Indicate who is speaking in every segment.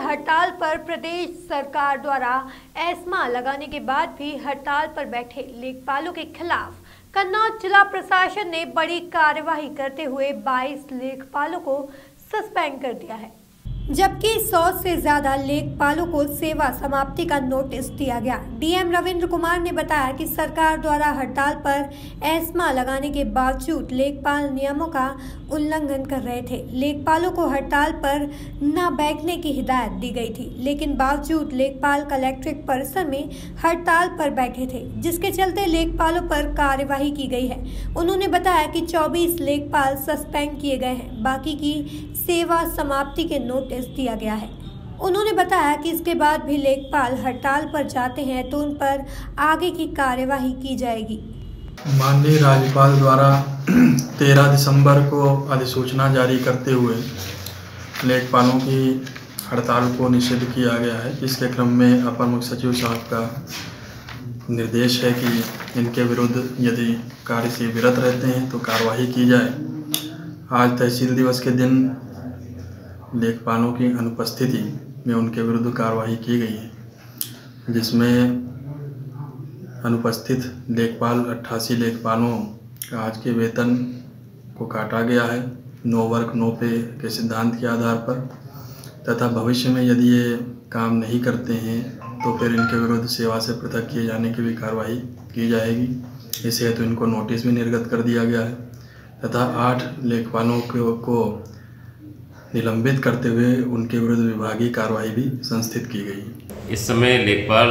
Speaker 1: हड़ताल पर प्रदेश सरकार द्वारा एस्मा लगाने के बाद भी हड़ताल पर बैठे लेखपालों के खिलाफ कन्नौज जिला प्रशासन ने बड़ी कार्यवाही करते हुए 22 लेखपालों को सस्पेंड कर दिया है, जबकि 100 से ज्यादा लेखपालों को सेवा समाप्ति का नोटिस दिया गया। डीएम रविंद्र कुमार ने बताया कि सरकार द्वारा हड़ताल पर एस्मा लगाने के बावजूद लेखपाल नियमों का उल्लंघन कर रहे थे। लेखपालों को हड़ताल पर न बैठने की हिदायत दी गई थी, लेकिन बावजूद लेखपाल कलेक्ट्रेट परिसर में हड़ताल पर बैठे थे, जिसके चलते लेखपालों पर कार्यवाही की गई है। उन्होंने बताया कि 24 लेखपाल सस्पेंड किए गए हैं, बाकी की सेवा समाप्ति के नोटिस दिया गया है। उन्होंने बताया कि इसके बाद भी लेखपाल हड़ताल पर जाते हैं तो उन पर आगे की कार्यवाही की जाएगी।
Speaker 2: माननीय राज्यपाल द्वारा 13 दिसंबर को अधिसूचना जारी करते हुए लेखपालों की हड़ताल को निषिद्ध किया गया है। इसके क्रम में अपर मुख्य सचिव साहब का निर्देश है कि इनके विरुद्ध यदि कार्य से विरत रहते हैं तो कार्रवाई की जाए। आज तहसील दिवस के दिन लेखपालों की अनुपस्थिति में उनके विरुद्ध कार्रवाई की गई है, जिसमें अनुपस्थित लेखपाल 88 लेखपालों का आज के वेतन को काटा गया है 9 वर्क 9 पे के सिद्धांत के आधार पर, तथा भविष्य में यदि ये काम नहीं करते हैं तो फिर इनके विरुद्ध सेवा से पृथक किए जाने की भी कार्रवाई की जाएगी। इस हेतु इनको नोटिस भी निर्गत कर दिया गया है तथा 8 लेखपालों को निलंबित करते हुए उनके विरुद्ध विभागीय कार्रवाई भी संस्थित की गई।
Speaker 3: इस समय लेखपाल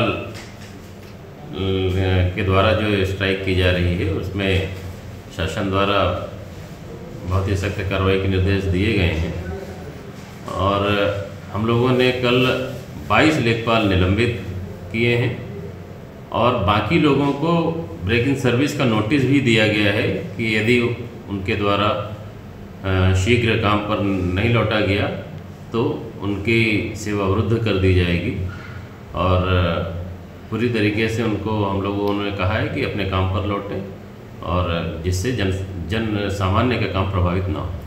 Speaker 3: के द्वारा जो स्ट्राइक की जा रही है उसमें शासन द्वारा बहुत ही सख्त कार्रवाई के निर्देश दिए गए हैं और हम लोगों ने कल 22 लेखपाल निलंबित किए हैं और बाकी लोगों को ब्रेक इन सर्विस का नोटिस भी दिया गया है कि यदि उनके द्वारा शीघ्र काम पर नहीं लौटा गया तो उनकी सेवा अवरुद्ध कर दी जाएगी और पूरी तरीके से उनको हम लोगों ने कहा है कि अपने काम पर लौटें और जिससे जन सामान्य का काम प्रभावित ना हो।